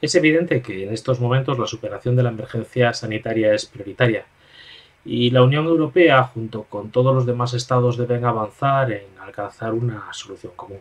Es evidente que en estos momentos la superación de la emergencia sanitaria es prioritaria y la Unión Europea, junto con todos los demás estados, deben avanzar en alcanzar una solución común.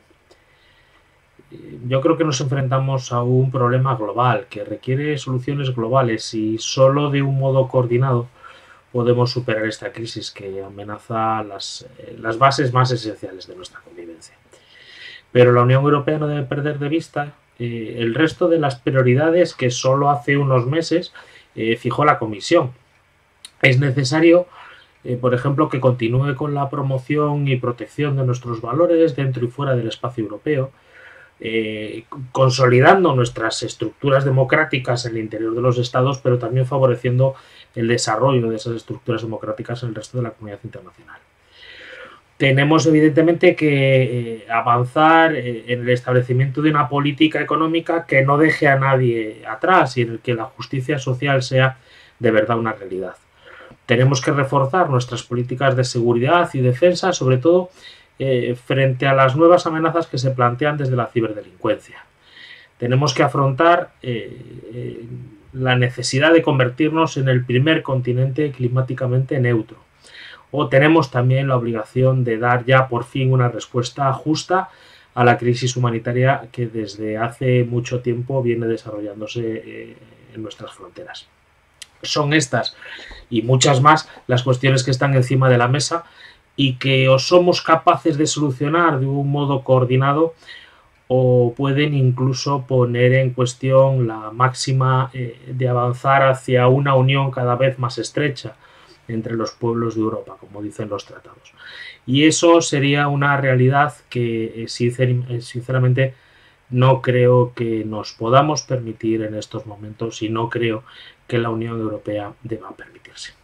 Yo creo que nos enfrentamos a un problema global que requiere soluciones globales y solo de un modo coordinado podemos superar esta crisis que amenaza las bases más esenciales de nuestra convivencia. Pero la Unión Europea no debe perder de vista el resto de las prioridades que solo hace unos meses fijó la Comisión. Es necesario, por ejemplo, que continúe con la promoción y protección de nuestros valores dentro y fuera del espacio europeo, consolidando nuestras estructuras democráticas en el interior de los estados, pero también favoreciendo el desarrollo de esas estructuras democráticas en el resto de la comunidad internacional. Tenemos evidentemente que avanzar en el establecimiento de una política económica que no deje a nadie atrás y en el que la justicia social sea de verdad una realidad. Tenemos que reforzar nuestras políticas de seguridad y defensa, sobre todo frente a las nuevas amenazas que se plantean desde la ciberdelincuencia. Tenemos que afrontar la necesidad de convertirnos en el primer continente climáticamente neutro. O tenemos también la obligación de dar ya por fin una respuesta justa a la crisis humanitaria que desde hace mucho tiempo viene desarrollándose en nuestras fronteras. Son estas y muchas más las cuestiones que están encima de la mesa y que o somos capaces de solucionar de un modo coordinado o pueden incluso poner en cuestión la máxima de avanzar hacia una unión cada vez más estrecha entre los pueblos de Europa, como dicen los tratados. Y eso sería una realidad que sinceramente no creo que nos podamos permitir en estos momentos y no creo que la Unión Europea deba permitirse.